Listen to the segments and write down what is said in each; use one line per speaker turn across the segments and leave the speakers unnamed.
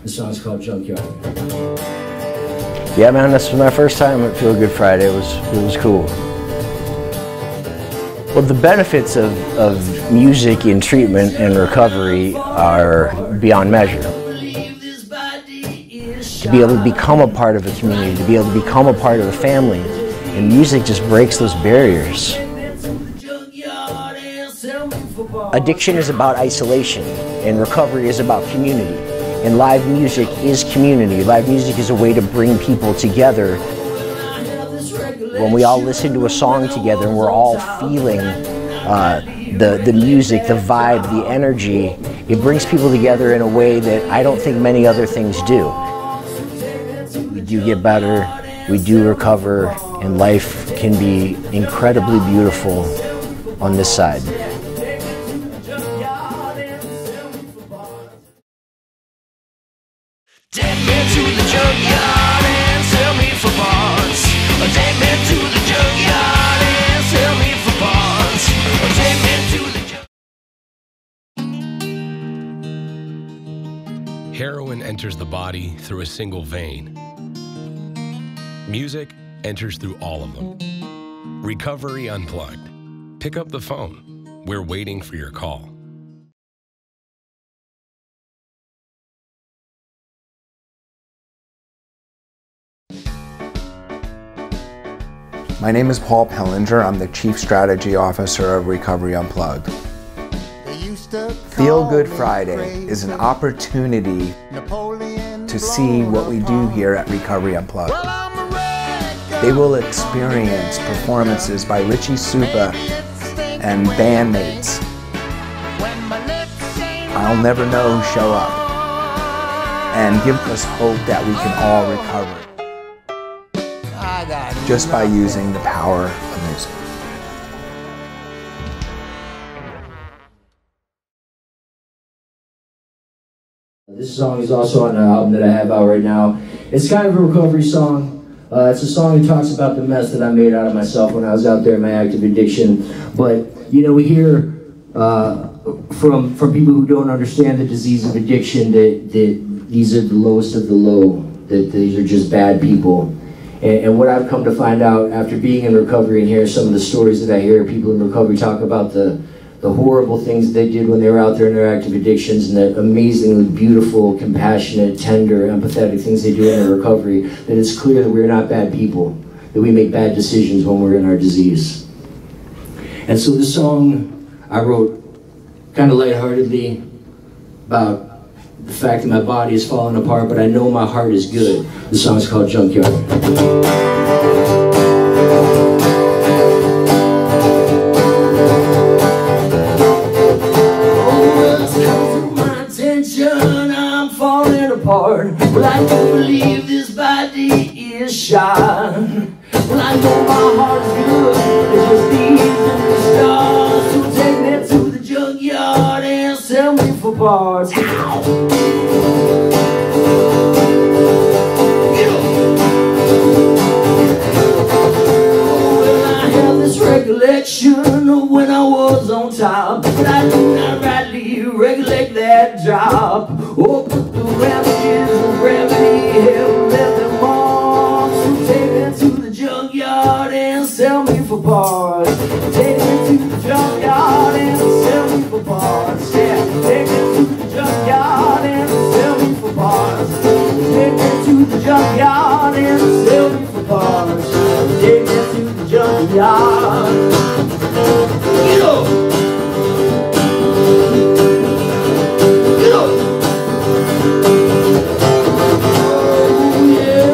The song's called Junkyard.
Yeah, man, this was my first time at Feel Good Friday. It was cool. Well, the benefits of music in treatment and recovery are beyond measure. To be able to become a part of a community, to be able to become a part of a family, and music just breaks those barriers. Addiction is about isolation, and recovery is about community. And live music is community. Live music is a way to bring people together. When we all listen to a song together and we're all feeling the music, the vibe, the energy, it brings people together in a way that I don't think many other things do. We do get better, we do recover, and life can be incredibly beautiful on this side.
Take me to the junkyard and sell me for parts. Take me to the junkyard and sell me for parts. Take me to the junkyard.
Heroin enters the body through a single vein. Music enters through all of them. Recovery Unplugged. Pick up the phone. We're waiting for your call.
My name is Paul Pellinger. I'm the Chief Strategy Officer of Recovery Unplugged. Feel Good Friday is an opportunity to see what we do here at Recovery Unplugged. They will experience performances by Richie Supa and bandmates. I'll Never Know show up and give us hope that we can all recover just by using the power of music.
This song is also on an album that I have out right now. It's kind of a recovery song. It's a song that talks about the mess that I made out of myself when I was out there in my active addiction. But, you know, we hear from people who don't understand the disease of addiction that these are the lowest of the low, that these are just bad people. And what I've come to find out after being in recovery and hear some of the stories that I hear people in recovery talk about the horrible things they did when they were out there in their active addictions and the amazingly beautiful, compassionate, tender, empathetic things they do in their recovery, that it's clear that we're not bad people, that we make bad decisions when we're in our disease. And so this song I wrote kind of lightheartedly about the fact that my body is falling apart, but I know my heart is good. The song's called Junkyard. Oh, well, it's come to my attention, I'm falling apart. Well, I do believe this body is shot. Well, I know my heart is good, it's just these and the stars. So take me to the junkyard and sell me for parts. Recollection of when I was on top, but I do not rightly recollect that job. Oh, but the ravages of gravity have left their marks. So take me to the junkyard and sell me for parts. Take me to the junkyard and sell me for parts. Yeah, take me to the junkyard and sell me for parts. Take me to the junkyard and sell me for parts. Take me to the junkyard. Get up! Get up! Oh, yeah.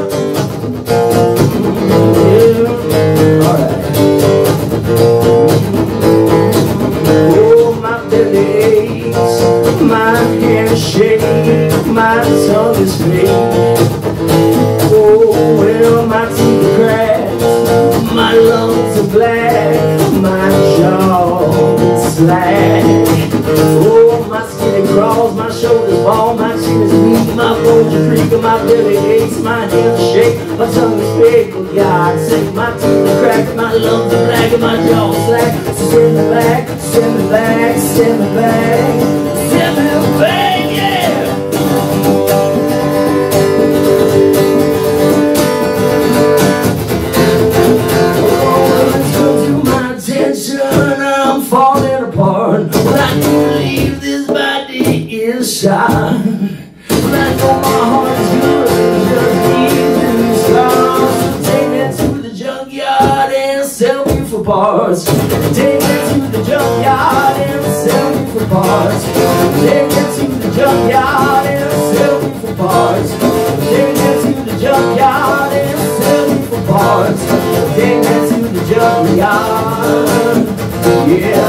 Yeah. Alright. Oh, my belly aches, my hair shakes, my tongue is fake. Oh, well, my teeth crack, my lungs are black, my jaw is slack. Oh, my skin crawls, my shoulders ball, my chin is weak, my bones are creak, my belly aches, my hands shake, my tongue is fake. For God's sake, my teeth are cracked, my lungs are black, and my jaw is slack. So send me back, send me back, send me back, send me back, yeah. for parts. Take it to the junkyard and sell me for parts. Take it to the junkyard and sell me for parts. Take it to the junkyard and sell me for parts. Take it to the junkyard, yeah.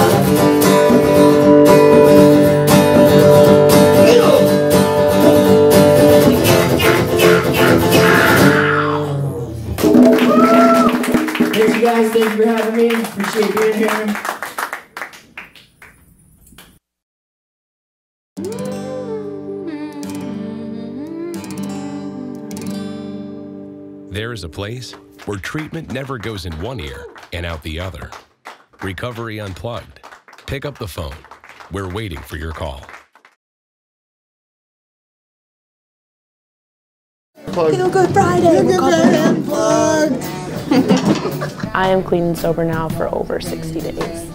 Thank you guys, thank you for having me. Appreciate being here.
There is a place where treatment never goes in one ear and out the other. Recovery Unplugged. Pick up the phone. We're waiting for your call.
Feel Good Friday. Recovery Unplugged.
I am clean and sober now for over 60 days.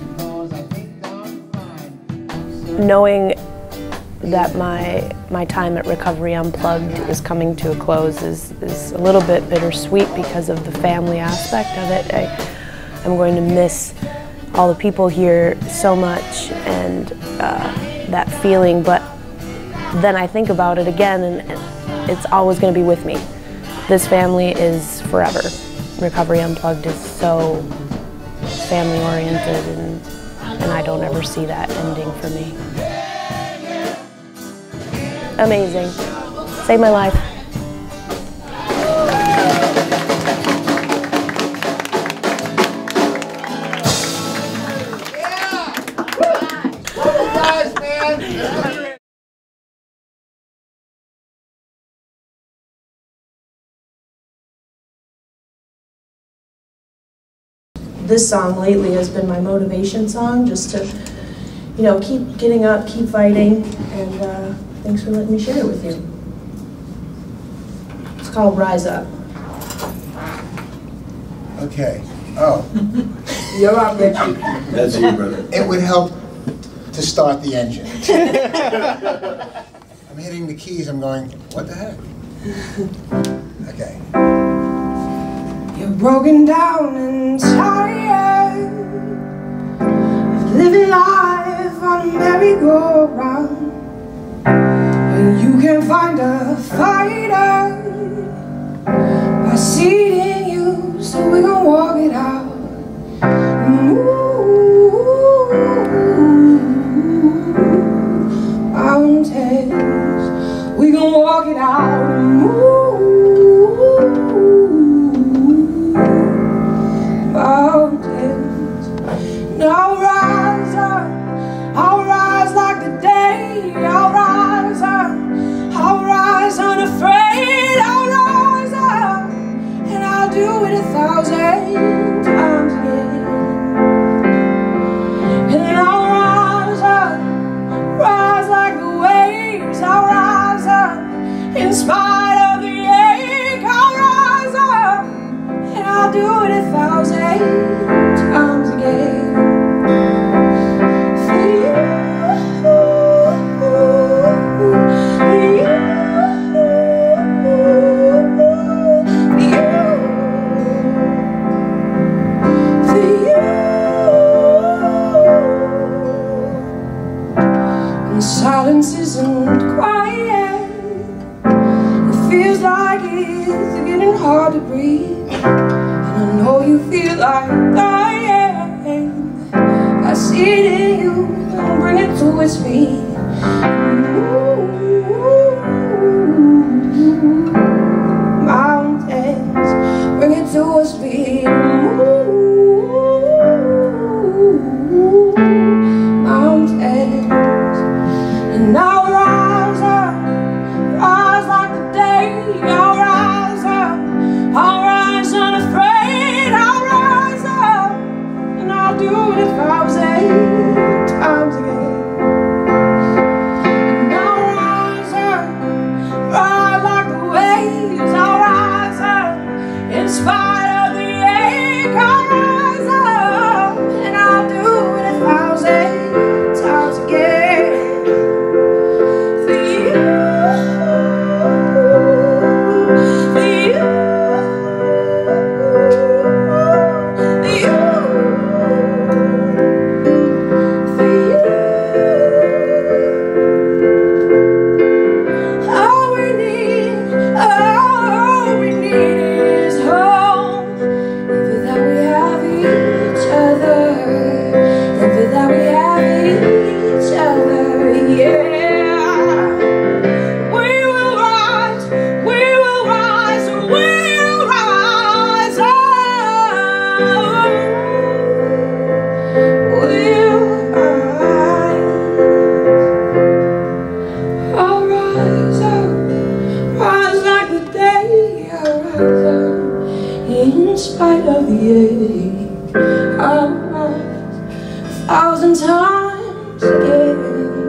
Knowing that my time at Recovery Unplugged is coming to a close is a little bit bittersweet because of the family aspect of it. I'm going to miss all the people here so much and that feeling, but then I think about it again and it's always going to be with me. This family is forever. Recovery Unplugged is so family oriented and I don't ever see that ending for me. Amazing. Saved my life.
This song lately has been my motivation song, just to, you know, keep getting up, keep fighting, and thanks for letting me share it with you. It's called Rise Up.
Okay. Oh.
You're up, Richie.
That's you, brother. It would help to start the engine. I'm hitting the keys, I'm going, what the heck? Okay.
You're broken down and tired of living life on a merry-go-round, and you can find a fighter by seeing you, so we're gonna walk it out. Mountains, we gonna walk it out. Mountains, and I'll rise up, I'll rise like the day, I'll rise up, I'll rise unafraid, I'll rise up, and I'll do it 1,000 times again. And then I'll rise up, rise like the waves, I'll rise up, in spite of the ache, I'll rise up, and I'll do it 1,000 times again. For you, for you, for you. And silence isn't quiet. It feels like it's getting hard to breathe. I know you feel like dying. I see it in you, and bring it to its feet. Mountains, bring it to its feet. Mountains, and I'll rise up, rise like the day. I'll rise up, I'll rise unafraid, I'll rise up, and I'll do it 1,000 times again. And I'll rise up, spite of the ache, a 1,000 times again.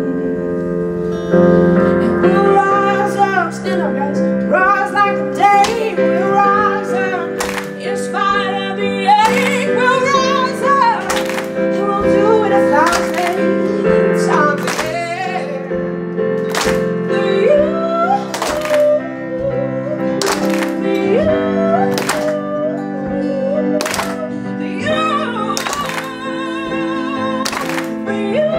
And we'll rise up, stand up guys, rise like the day. We'll rise up, in spite of the ache. We'll rise up, and we'll do it 1,000 times again. For you, for you, for you, for you.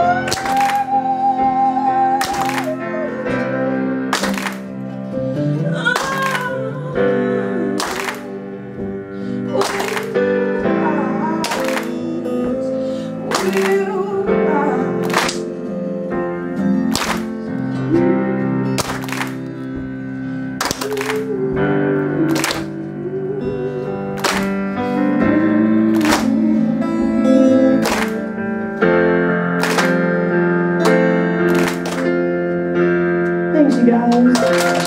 Thanks, you guys.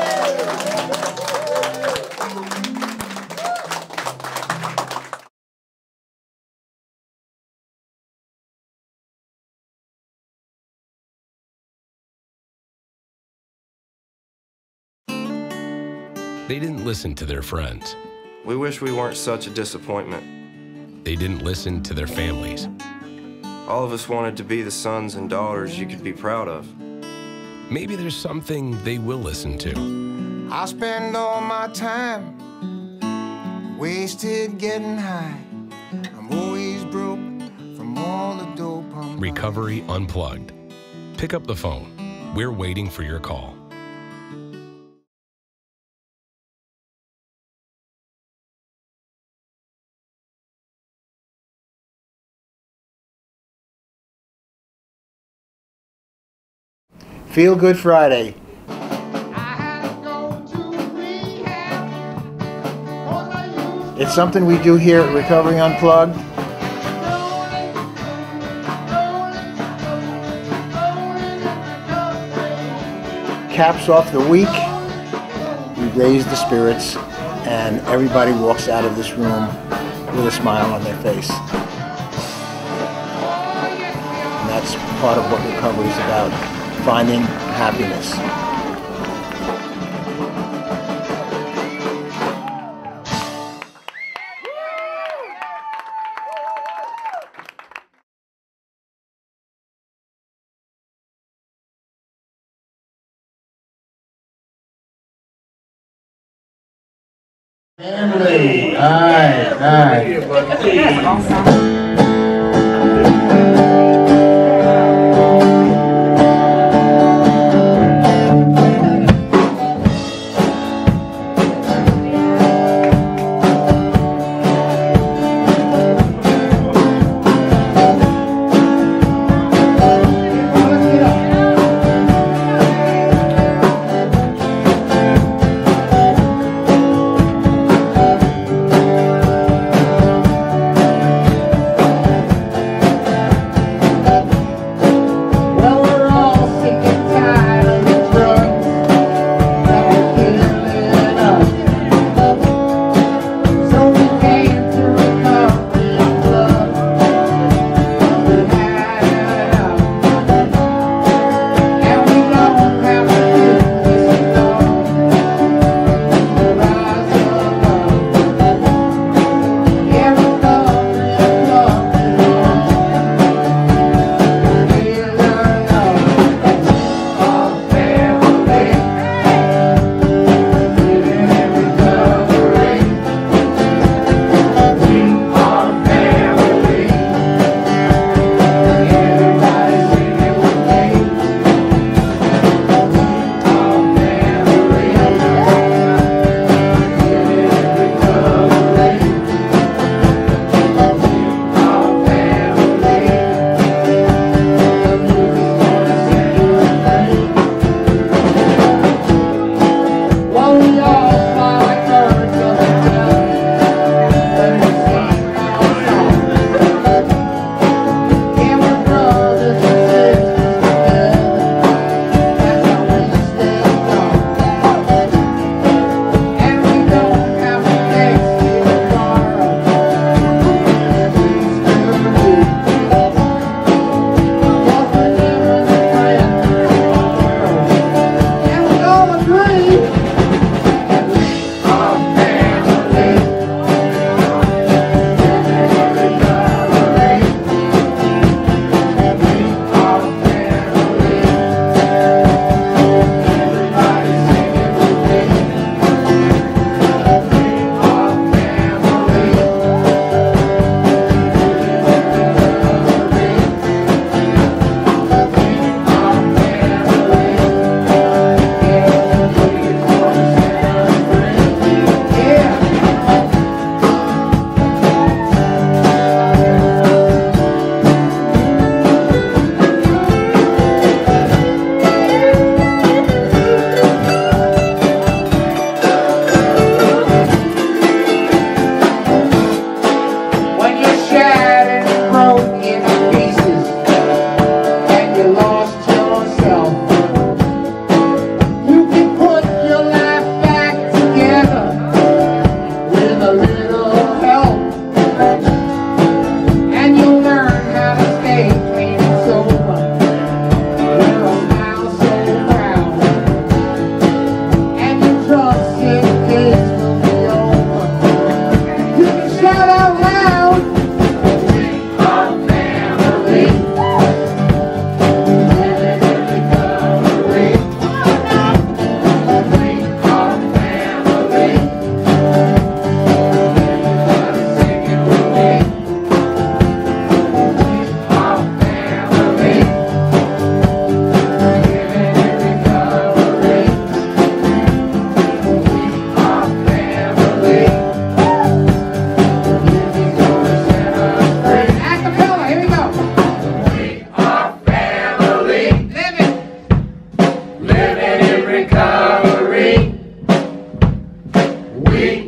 They didn't listen to their friends.
We wish we weren't such a disappointment.
They didn't listen to their families.
All of us wanted to be the sons and daughters you could be proud of.
Maybe there's something they will listen to.
I spend all my time wasted getting high. I'm always broke from all the dope.
Recovery Unplugged. Pick up the phone. We're waiting for your call.
Feel Good Friday. It's something we do here at Recovery Unplugged. Caps off the week. We raise the spirits, and everybody walks out of this room with a smile on their face. And that's part of what recovery is about. Finding happiness.
Family. All right.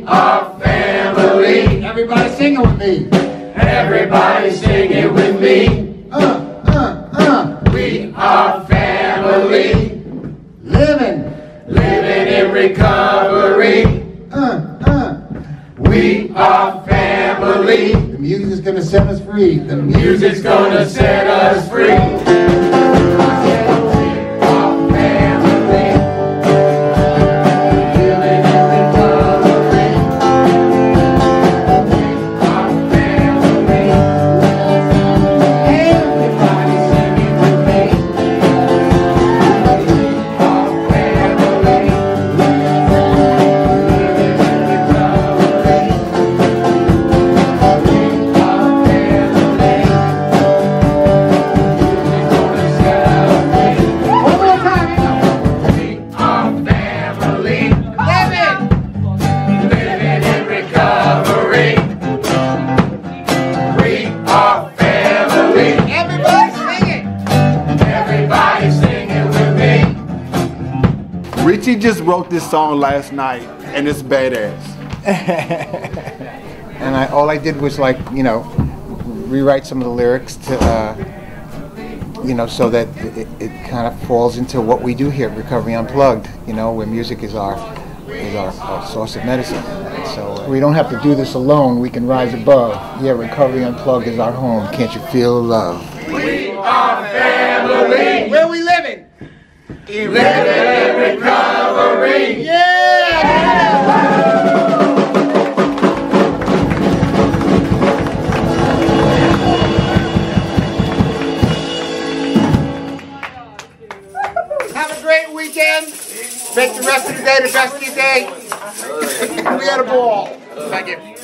are family. Everybody sing it with me.
Everybody sing it with me.
We are family. Living
in recovery.
We are family. The music's gonna set us free. The
Music's gonna set us free.
Richie just wrote this song last night, and it's badass.
And all I did was, like, you know, rewrite some of the lyrics to, you know, so that it kind of falls into what we do here at Recovery Unplugged, you know, where music is our source of medicine. So we don't have to do this alone. We can rise above. Yeah, Recovery Unplugged is our home. Can't you feel the love?
We are family.
Where we living?
Living in recovery.
Yeah! Have a great weekend. Make the rest of the day the best of your day. We had a ball. Thank you.